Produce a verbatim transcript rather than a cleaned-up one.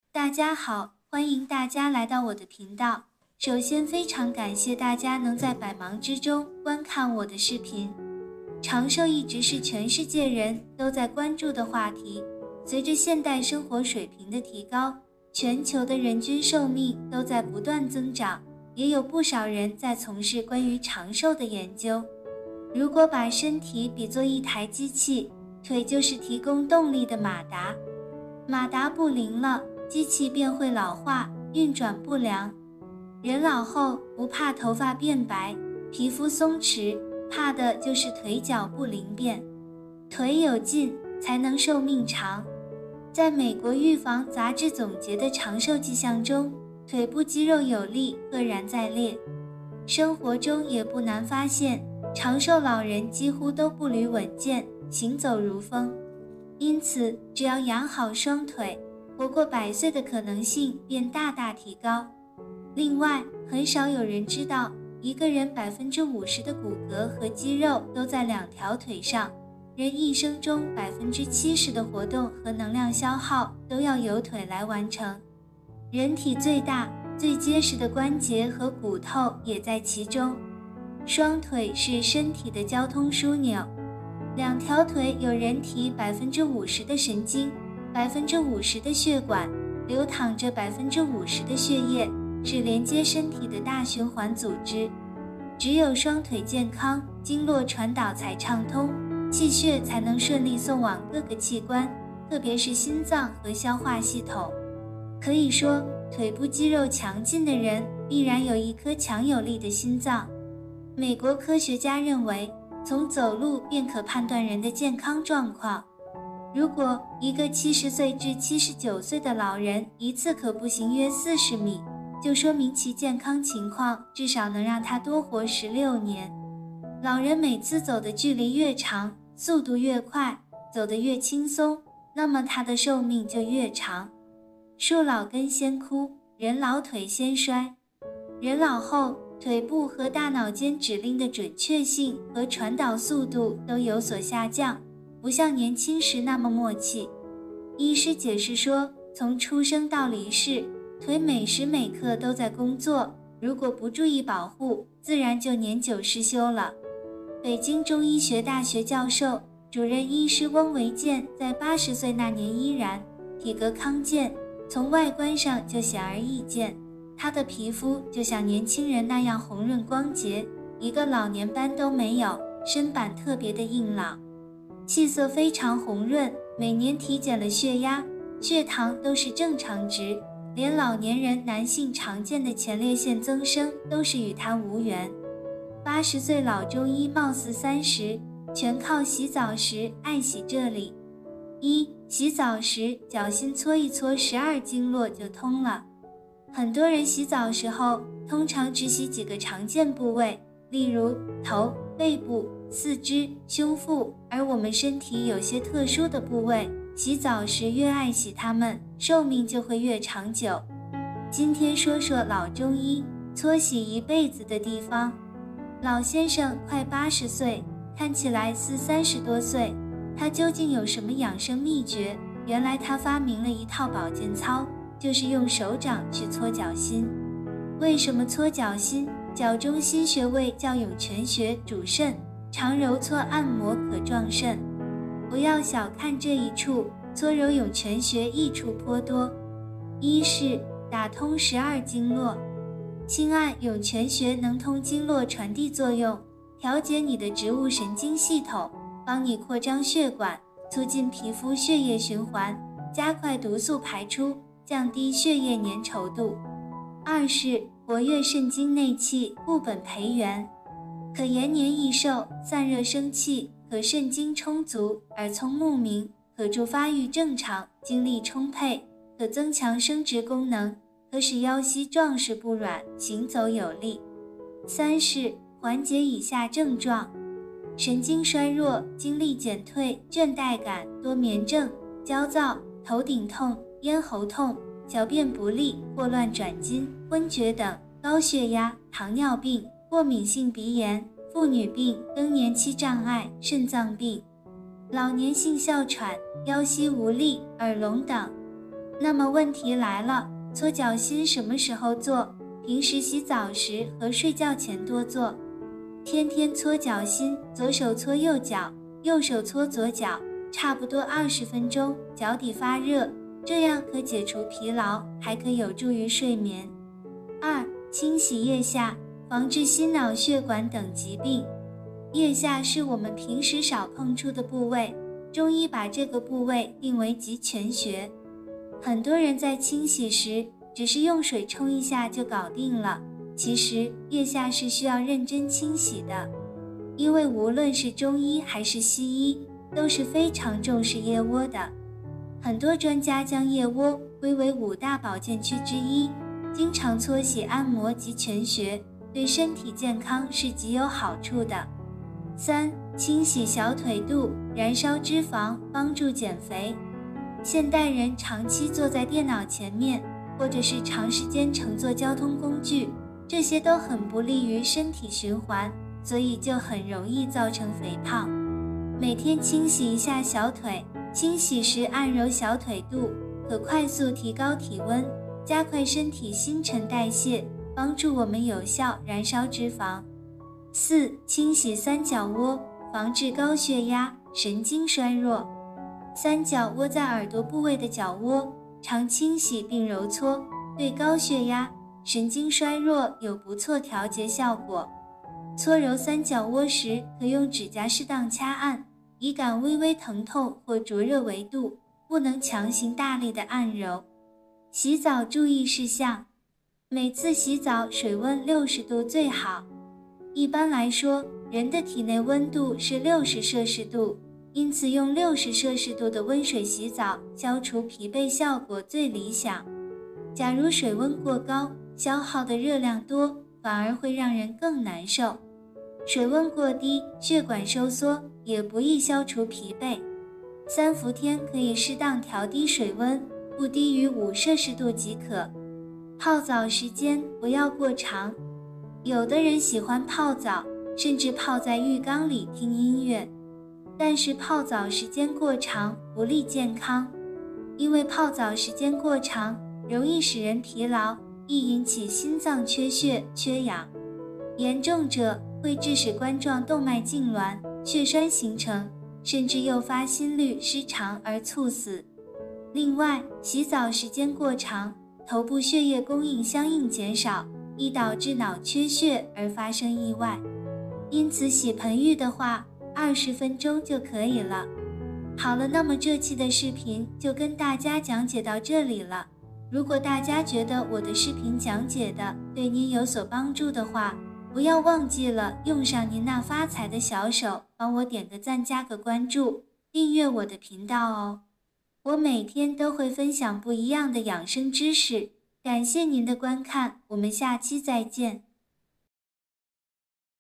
大家好，欢迎大家来到我的频道。首先非常感谢大家能在百忙之中观看我的视频。长寿一直是全世界人都在关注的话题。随着现代生活水平的提高，全球的人均寿命都在不断增长，也有不少人在从事关于长寿的研究。如果把身体比作一台机器，腿就是提供动力的马达，马达不灵了，机器便会老化，运转不良。人老后不怕头发变白、皮肤松弛，怕的就是腿脚不灵便。腿有劲才能寿命长。在美国预防杂志总结的长寿迹象中，腿部肌肉有力赫然在列。生活中也不难发现，长寿老人几乎都步履稳健，行走如风。因此，只要养好双腿，活过百岁的可能性便大大提高。另外，很少有人知道，一个人 百分之五十 的骨骼和肌肉都在两条腿上。人一生中 百分之七十 的活动和能量消耗都要由腿来完成。人体最大、最结实的关节和骨头也在其中。双腿是身体的交通枢纽。两条腿有人体 百分之五十 的神经、百分之五十 的血管，流淌着 百分之五十 的血液，是连接身体的大循环组织。只有双腿健康，经络传导才畅通，气血才能顺利送往各个器官，特别是心脏和消化系统。可以说，腿部肌肉强劲的人必然有一颗强有力的心脏。美国科学家认为，从走路便可判断人的健康状况。如果一个七十岁至七十九岁的老人一次可步行约四十米，就说明其健康情况至少能让他多活十六年。老人每次走的距离越长，速度越快，走得越轻松，那么他的寿命就越长。树老根先枯，人老腿先衰。人老后，腿部和大脑间指令的准确性和传导速度都有所下降，不像年轻时那么默契。医师解释说，从出生到离世，腿每时每刻都在工作，如果不注意保护，自然就年久失修了。北京中医学大学教授、主任医师翁维健在八十岁那年依然体格康健，从外观上就显而易见，他的皮肤就像年轻人那样红润光洁，一个老年斑都没有，身板特别的硬朗，气色非常红润。每年体检了血压、血糖都是正常值，连老年人男性常见的前列腺增生都是与他无缘。八十岁老中医貌似三十，全靠洗澡时爱洗这里。一、洗澡时脚心搓一搓十二经络就通了。很多人洗澡时候通常只洗几个常见部位，例如头、背部、四肢、胸腹，而我们身体有些特殊的部位，洗澡时越爱洗它们，寿命就会越长久。今天说说老中医搓洗一辈子的地方。老先生快八十岁，看起来似三十多岁，他究竟有什么养生秘诀？原来他发明了一套保健操，就是用手掌去搓脚心。为什么搓脚心？脚中心穴位叫涌泉穴，主肾，常揉搓按摩可壮肾。不要小看这一处，搓揉涌泉穴益处颇多。一是打通十二经络。轻按涌泉穴能通经络传递作用，调节你的植物神经系统，帮你扩张血管，促进皮肤血液循环，加快毒素排出，降低血液粘稠度。二是活跃肾经内气，固本培元，可延年益寿，散热生气，可肾精充足，耳聪目明，可助发育正常，精力充沛，可增强生殖功能，可使腰膝壮实不软，行走有力。三是缓解以下症状：神经衰弱、精力减退、倦怠感、多眠症、焦躁、头顶痛、咽喉痛、小便不利、霍乱转筋、昏厥等；高血压、糖尿病、过敏性鼻炎、妇女病、更年期障碍、肾脏病、老年性哮喘、腰膝无力、耳聋等。 那么问题来了，搓脚心什么时候做？平时洗澡时和睡觉前多做。天天搓脚心，左手搓右脚，右手搓左脚，差不多二十分钟，脚底发热，这样可解除疲劳，还可有助于睡眠。二、清洗腋下，防治心脑血管等疾病。腋下是我们平时少碰触的部位，中医把这个部位定为极泉穴。很多人在清洗时只是用水冲一下就搞定了，其实腋下是需要认真清洗的，因为无论是中医还是西医都是非常重视腋窝的。很多专家将腋窝归为五大保健区之一，经常搓洗按摩及泉穴，对身体健康是极有好处的。三、清洗小腿肚，燃烧脂肪，帮助减肥。现代人长期坐在电脑前面，或者是长时间乘坐交通工具，这些都很不利于身体循环，所以就很容易造成肥胖。每天清洗一下小腿，清洗时按揉小腿肚，可快速提高体温，加快身体新陈代谢，帮助我们有效燃烧脂肪。四、清洗三角窝，防治高血压、神经衰弱。三角窝在耳朵部位的角窝，常清洗并揉搓，对高血压、神经衰弱有不错调节效果。搓揉三角窝时，可用指甲适当掐按，以感微微疼痛或灼热为度，不能强行大力的按揉。洗澡注意事项：每次洗澡水温六十度最好。一般来说，人的体内温度是六十摄氏度，因此用六十摄氏度的温水洗澡，消除疲惫效果最理想。假如水温过高，消耗的热量多，反而会让人更难受。水温过低，血管收缩，也不易消除疲惫。三伏天可以适当调低水温，不低于五摄氏度即可。泡澡时间不要过长。有的人喜欢泡澡，甚至泡在浴缸里听音乐，但是泡澡时间过长不利健康，因为泡澡时间过长容易使人疲劳，易引起心脏缺血、缺氧，严重者会致使冠状动脉痉挛、血栓形成，甚至诱发心律失常而猝死。另外，洗澡时间过长，头部血液供应相应减少，易导致脑缺血而发生意外。因此洗盆浴的话，二十分钟就可以了。好了，那么这期的视频就跟大家讲解到这里了。如果大家觉得我的视频讲解的对您有所帮助的话，不要忘记了用上您那发财的小手，帮我点个赞，加个关注，订阅我的频道哦。我每天都会分享不一样的养生知识，感谢您的观看，我们下期再见。